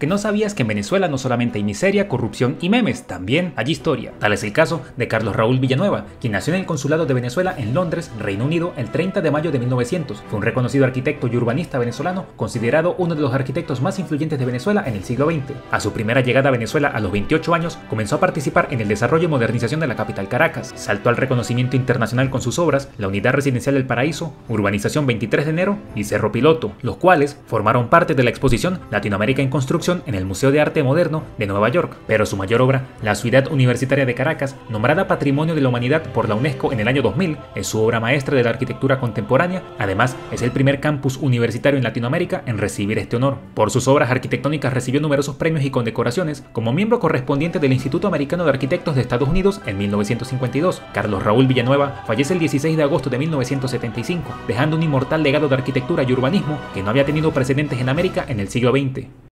que no sabías que en Venezuela no solamente hay miseria, corrupción y memes, también hay historia. Tal es el caso de Carlos Raúl Villanueva, quien nació en el Consulado de Venezuela en Londres, Reino Unido, el 30 de mayo de 1900. Fue un reconocido arquitecto y urbanista venezolano, considerado uno de los arquitectos más influyentes de Venezuela en el siglo XX. A su primera llegada a Venezuela a los 28 años, comenzó a participar en el desarrollo y modernización de la capital Caracas. Saltó al reconocimiento internacional con sus obras La Unidad Residencial del Paraíso, Urbanización 23 de enero y Cerro Piloto, los cuales formaron parte de la exposición Latinoamérica en Construcción en el Museo de Arte Moderno de Nueva York. Pero su mayor obra, la Ciudad Universitaria de Caracas, nombrada Patrimonio de la Humanidad por la UNESCO en el año 2000, es su obra maestra de la arquitectura contemporánea. Además, es el primer campus universitario en Latinoamérica en recibir este honor. Por sus obras arquitectónicas recibió numerosos premios y condecoraciones, como miembro correspondiente del Instituto Americano de Arquitectos de Estados Unidos en 1952. Carlos Raúl Villanueva fallece el 16 de agosto de 1975, dejando un inmortal legado de arquitectura y urbanismo que no había tenido precedentes en América en el siglo XX.